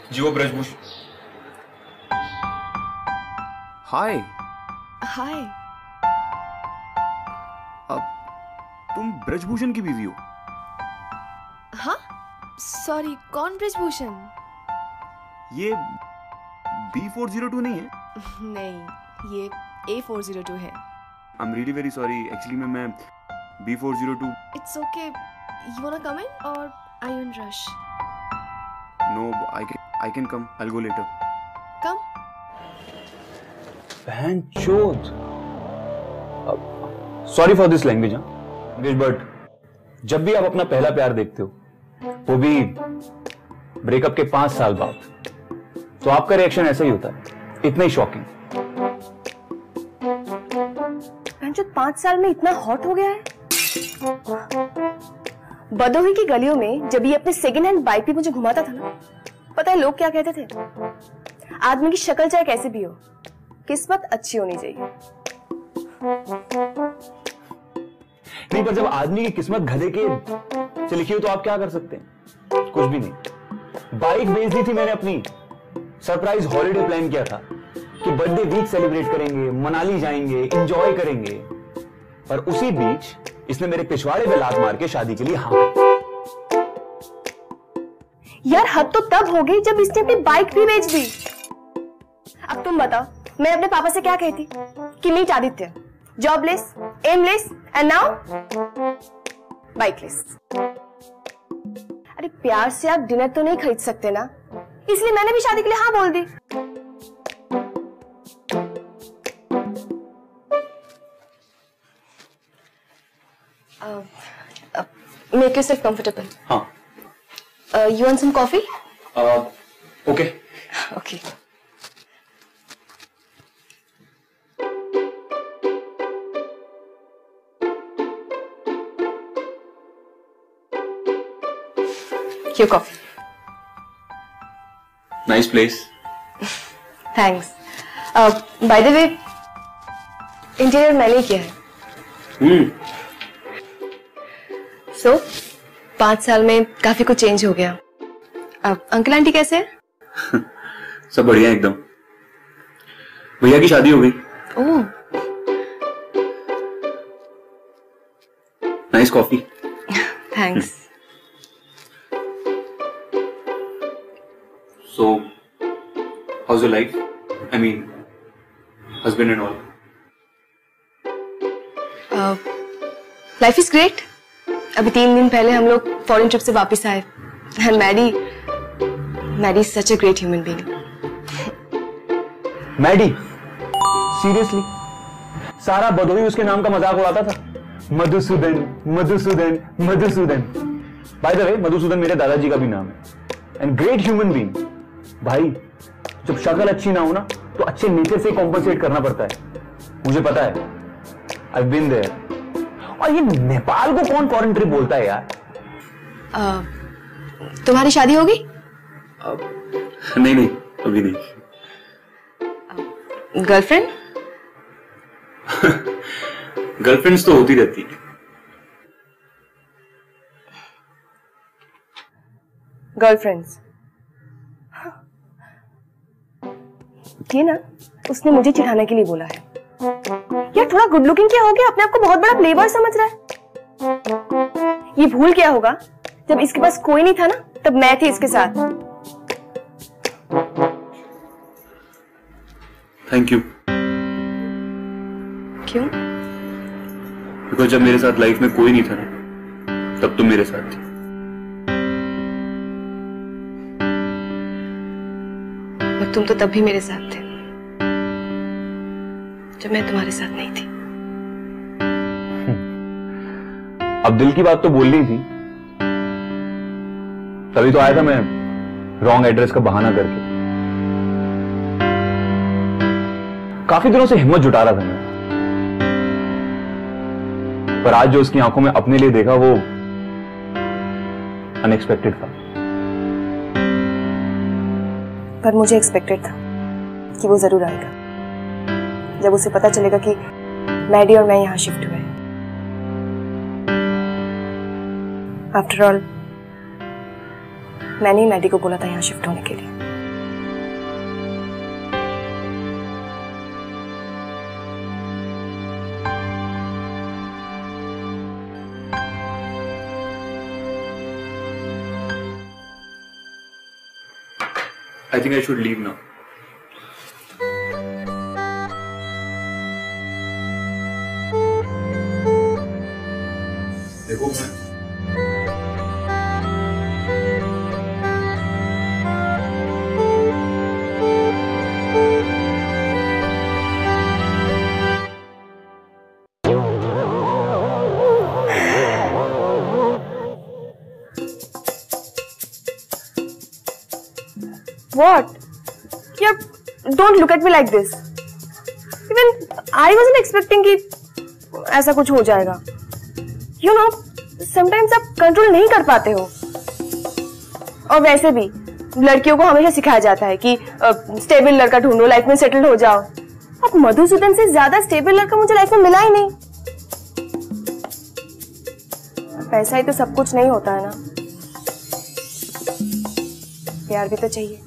जीवो ब्रजभूषण। हाय। हाय। अब तुम ब्रजभूषण की बीवी हो? हाँ, सॉरी, कौन ब्रजभूषण? ये B402 नहीं है? नहीं, ये A402 है। I am really very sorry, actually मैं B402। It's okay, you wanna come in or are you in rush? No, I can come, I will go later. Come. बहन चोद। Sorry for this language, but जब भी आप अपना पहला प्यार देखते हो, वो भी ब्रेकअप के 5 साल बाद, तो आपका रिएक्शन ऐसा ही होता है, इतना ही शॉकिंग। 5 साल में इतना हॉट हो गया है। बदोही की गलियों में जब ये अपने सेकंड हैंड बाइक पे मुझे घुमाता था ना, पता है लोग क्या कहते थे? आदमी की शक्ल चाहे कैसे भी हो, किस्मत अच्छी होनी चाहिए। नहीं, पर जब आदमी की किस्मत गधे के से लिखी हो तो आप क्या कर सकते हैं? कुछ भी नहीं। बाइक बेच दी थी मैंने अपनी, सरप्राइज हॉलिडे प्लान किया था कि बर्थडे वीक सेलिब्रेट करेंगे, मनाली जाएंगे, एंजॉय करेंगे, पर उसी बीच इसने मेरे पिछवाड़े पे लात मार के शादी के लिए हाँ कर। यार हद तो तब हो गई जब इसने अपनी बाइक भी बेच दी। अब तुम बताओ, मैं अपने पापा से क्या कहती कि meet Aditya, jobless, aimless and now bikeless. अरे प्यार से आप डिनर तो नहीं खरीद सकते ना, इसलिए मैंने भी शादी के लिए हाँ बोल दी। Make yourself comfortable. हाँ। You want some coffee? Okay. Okay. Your coffee. Nice place. Thanks. By the way, interior मैंने किया है। So, 5 साल में काफी कुछ चेंज हो गया। अब अंकल आंटी कैसे हैं? सब बढ़िया एकदम। भैया की शादी हो गई। Oh, nice coffee. Thanks. So, how's your life? I mean, husband and all. Life is great. अभी 3 दिन पहले हम लोग फॉरेन ट्रिप से वापस आए। And Maddy is such a great human being. Maddy? Seriously? सारा बदोही उसके नाम का मजाक उड़ाता था, Madhusudan Madhusudan Madhusudan. By the way, Madhusudan मेरे दादाजी का भी नाम है। And great human being. भाई, जब शक्ल अच्छी ना हो ना, तो अच्छे नेचर से कॉम्पनसेट करना पड़ता है। मुझे पता है, आई हैव बीन देयर। और ये नेपाल को कौन फॉरेन ट्रिप बोलता है यार? तुम्हारी शादी होगी? नहीं नहीं, अभी नहीं। गर्लफ्रेंड? गर्लफ्रेंड्स तो होती रहती है। गर्लफ्रेंड्स? ये ना उसने मुझे चिढ़ाने के लिए बोला है। यार थोड़ा गुड लुकिंग क्या हो गया, अपने आप को बहुत बड़ा प्लेबॉय समझ रहा है। ये भूल गया होगा जब इसके पास कोई नहीं था ना, तब मैं थी इसके साथ। Thank you. क्यों? बिकॉज जब मेरे साथ लाइफ में कोई नहीं था ना, तब तुम मेरे साथ थी। और तुम तो तब भी मेरे साथ थे जब मैं तुम्हारे साथ नहीं थी। अब दिल की बात तो बोलनी थी, तभी तो आया था मैं रॉन्ग एड्रेस का बहाना करके। काफी दिनों से हिम्मत जुटा रहा था मैं, पर आज जो उसकी आंखों में अपने लिए देखा वो अनएक्सपेक्टेड था। पर मुझे एक्सपेक्टेड था कि वो जरूर आएगा, जब उसे पता चलेगा कि मैडी और मैं यहां शिफ्ट हुए हैं। आफ्टर ऑल मैंने ही मैडी को बोला था यहां शिफ्ट होने के लिए। I think I should leave now. देखो मैं What? Yeah, don't look at me like this. Even I wasn't expecting कि ऐसा कुछ हो जाएगा. You know, sometimes आप कंट्रोल नहीं कर पाते हो. और वैसे भी लड़कियों को हमेशा सिखाया जाता है कि स्टेबल लड़का ढूंढो, लाइफ में सेटल हो जाओ. अब मधुसूदन से ज्यादा स्टेबल लड़का मुझे लाइफ में मिला ही नहीं. पैसा ही तो सब कुछ नहीं होता है ना. प्यार भी तो चाहिए.